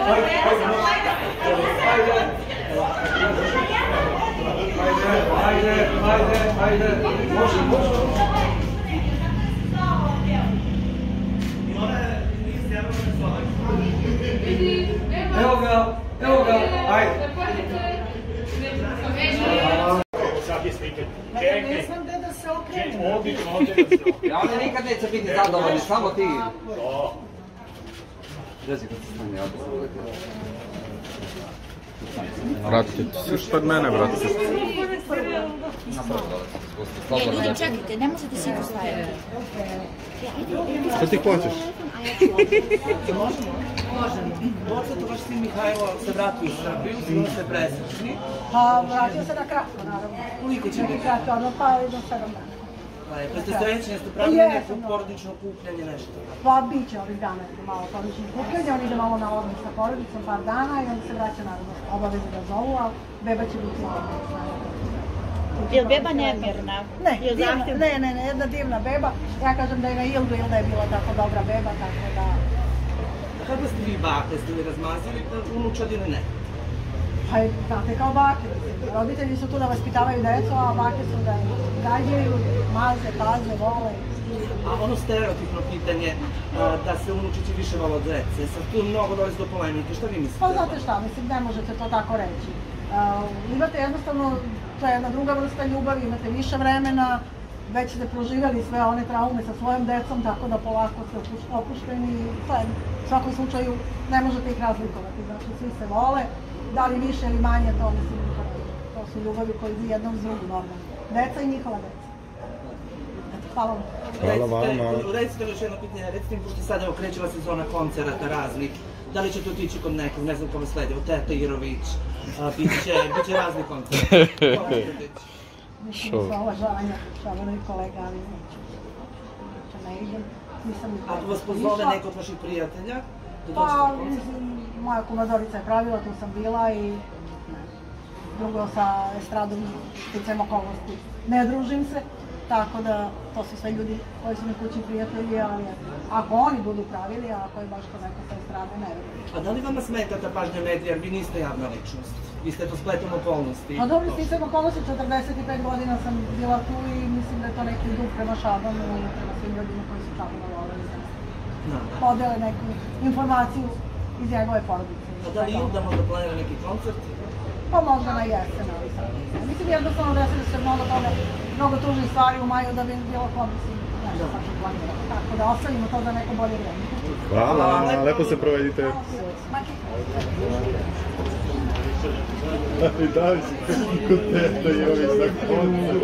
Evo ga, ajde. Sad je slike. Ne znam gde da se okrenu. Odlično, ovdje da se okrenu. Oni nikad neće biti zadovoljni, samo ti. Rezi kad se stane, Vratite se još pred mene, vratite se. Ne, ljudi, čekajte, ne možete se postaviti. Što ti hoćeš? Možemo. Odsad vaš sin Mihajlo se vratio u Srbiju, sigurno ste presrećni. Pa vratio se na kratko, naravno. Koliko će biti? Kratko, ono pa do 7 dana. Pa ste srećni, jeste pravili neko porodično kupljanje, nešto? Pa bit će ovih dana malo porodično kupljanje, on ide malo na odmah sa porodicom par dana i onda se vraća naravno obaveze da zovu, ali beba će biti ovdje. Je li beba nemirna? Ne, jedna divna beba. Ja kažem da je na Ildu, Ilda je bila tako dobra beba, tako da... Kako ste vi bake, ste li razmazili unučad ili ne? Pa znate kao bake, roditelji su tu da vaspitavaju decu, a bake su da gađaju, maze, paze, vole. A ono stereotipno pitanje da se unučići više vole od dece, sad tu mnogo dolazi do polemike, šta vi mislite? Pa znate šta, mislim, ne možete to tako reći. Imate jednostavno, to je jedna druga vrsta ljubavi, imate više vremena, već ste proživjeli sve one traume sa svojom decom, tako da polako ste opušteni i u svakom slučaju ne možete ih razlikovati, znači svi se vole, da li više ili manje, to mislim, to su ljubavi koji idu jednom s drugom normalno. Deca i njihova deca. Hvala vam. Hvala vama. Recite još jedno pitanje, recite mi, pošto sada krećela sezona koncerata raznih, da li ćete otići kod nekog, ne znam kome sledi, od Teta Irović, bit će razni koncert. Kome ćete otići? Mislim da su uvažavanja, šalani kolega, ali ne idem. Ako vas pozove neko od vaših prijatelja? Pa, moja kumadorica je pravila, tu sam bila i drugo sa estradom sticajem okolnosti. Ne družim se, tako da to su sve ljudi koji su mi kućni prijatelji, ali ako oni budu pravili, a ako je baš ko neko sa estrade, ne verujem. A da li vama smeta ta pažnja medija, jer vi niste javna ličnost? Vi ste to spletom okolnosti? Pa dobro, sticajem okolnosti, 45 godina sam bila tu i mislim da je to neki dug prema Šabanu i prema svim ljudima koji su Šabana voleli. Podele neku informaciju iz njegove porodice. A da li Ilda možda planira neki koncert? Pa možda na jesen, ali sad. Mislim jednostavno da se mnogo tužnih stvari u maju da bi bilo ko mislim nešto sad što planira. Tako da ostavimo to za neko bolje vrijeme. Hvala, lepo se provedite. I da li si kod Teta Irović na koncu?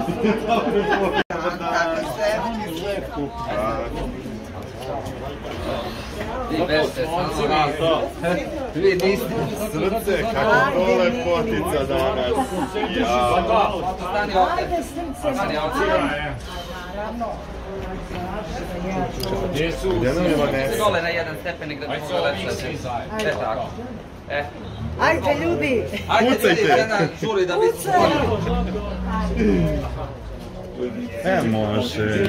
Vi niste. Srce, kako to lepotica danas. Stani ovdje. Stani ovdje. Gdje nam je Vanessa? Dole na jedan stepenik da bi mogla lepšati. Tako. Ajde ljudi! Pucajte! Žuri da bi... Može.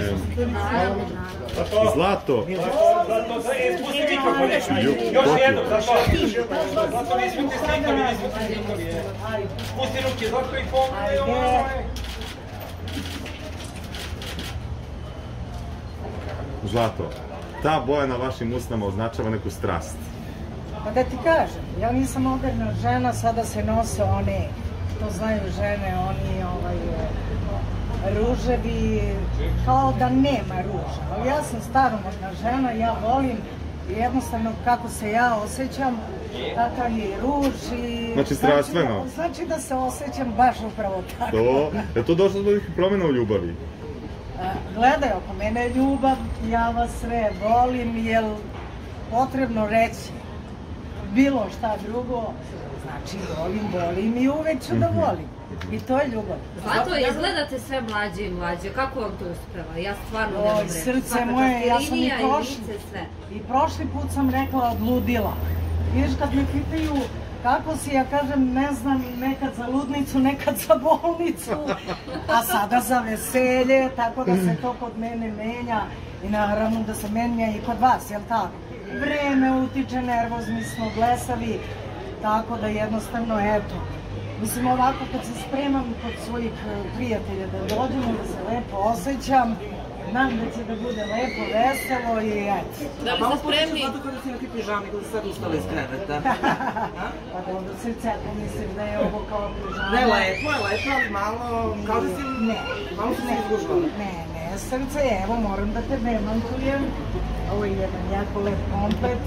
Zlato. Spusti mikrofon, još jednom, Zlato, ne izvijete slikovi, spusti ruke, Zlato i pogledaj. Zlato, ta boja na vašim usnama označava neku strast. Pa da ti kažem, ja nisam moderna žena, sada se nose one, to znaju žene, oni ruževi, kao da nema ruža. Ali ja sam staromodna žena, ja volim jednostavno kako se ja osjećam, kakav je ruž i... Znači strastveno? Znači da se osjećam baš upravo tako. Je to došlo do nekih promjena u ljubavi? Gledaj, oko mene je ljubav, ja vas sve volim, jer potrebno reći bilo šta drugo, znači volim i uvek ću da volim. I to je ljubav. Zlato, izgledate sve mlađe i mlađe, kako vam to uspeva? Ja stvarno ne mogu reći. Srce moje, ja sam i prošli put sam rekla odludila. Vidiš, kad me pitaju kako si, ja kažem, ne znam, nekad za ludnicu, nekad za bolnicu, a sada za veselje, tako da se to kod mene menja i naravno da se menja i kod vas, jel tako? vreme utiče, nervozni smo, blesavi, tako da jednostavno, eto, mislim ovako kad se spremam kod svojih prijatelja da dođemo, da se lepo osjećam, znam da će da bude lepo, veselo i eto. Da li ste spremni? Zato kada si neki pižami, kada si sad ustala iz kreveta. Pa dobro, srce, mislim da je ovo kao pižama. Ne, lepo je, ali malo, kao da si... Ne, malo si se izgužvala. Ne, srce, evo, moram da te demantujem. Ovo je jedan jako lep komplet.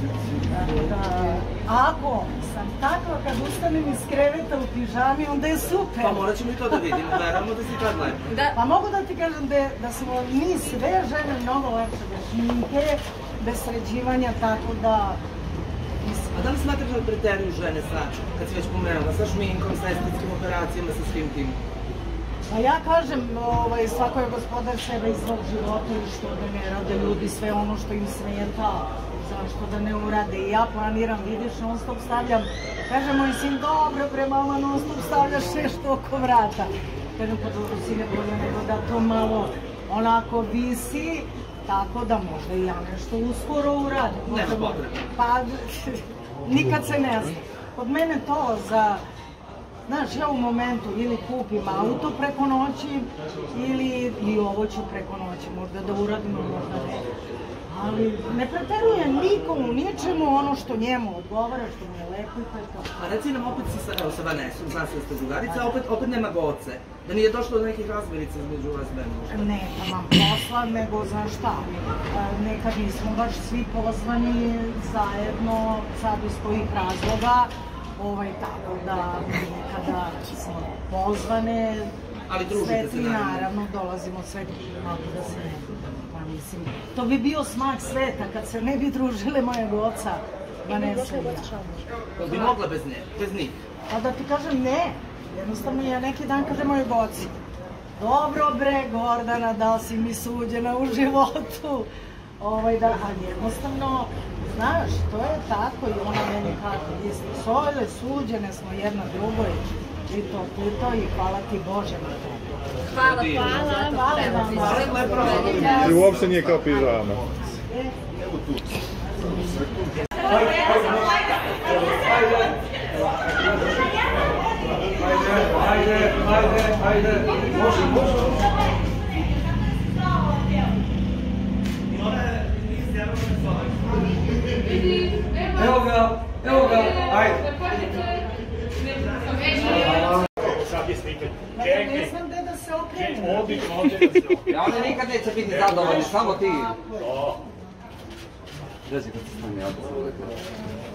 Ako sam takva kad ustanem iz kreveta u pižami, onda je super. Pa morat ćemo i to da vidimo, veravno da si tad lepo. Pa mogu da ti kažem da smo mi sve žene mnogo lepše bez šminke, bez sređivanja, tako da... A da li smatraš da preteruju žene sad, kad si već pomenula, sa šminkom, sa estetskim operacijama, sa svim tim? Pa ja kažem, svako je gospodar sebe iz svog života i što da ne rade ljudi sve ono što im smeta, zašto da ne urade. I ja planiram, vidiš, non stop stavljam, kaže moj sin, dobro bre mama, non stop stavljaš nešto oko vrata. Kažem, pa dobro si ne bolje nego da to malo onako visi, tako da možda i ja nešto uskoro uradim. Nema potrebe. Pa, nikad se ne zna. Kod mene to za... Znaš, ja u momentu ili kupim auto preko noći ili i ovo ću preko noći, možda da uradimo, možda ne. Ali ne preterujem nikomu, ničemu ono što njemu odgovara, što mi je lepo i to je to. A reci nam, opet si sa Vanesom, zna se da ste drugarica, opet nema goce. Da nije došlo do nekih razmirica između vas dve? Ne, nemam posla, nego znaš šta. Nekad nismo baš svi pozvani zajedno, sad iz kojih razloga. Tako da kada smo pozvane, sve ti naravno dolazimo sve kako da se ne, pa mislim, to bi bio smak sveta kad se ne bi družile moje goca, Vanesa i ja. Bi mogla bez nje, bez njih? Pa da ti kažem ne, jednostavno ja neki dan kažem moje goci, dobro bre Gordana, da li si mi suđena u životu, ali jednostavno, znaš, to je tako i ona meni kako, jeste sojle, suđene smo jedna drugoj, i to i hvala ti Bože na to. Hvala. I uopšte nije kao pižama. Evo tu. Ajde. Evo ga, ajde. Sad je slikat. Ne znam gde da se okrenem. Ja oni nikad neće biti zadovoljni, samo ti. Drži kad se stane, ja da se uvijek.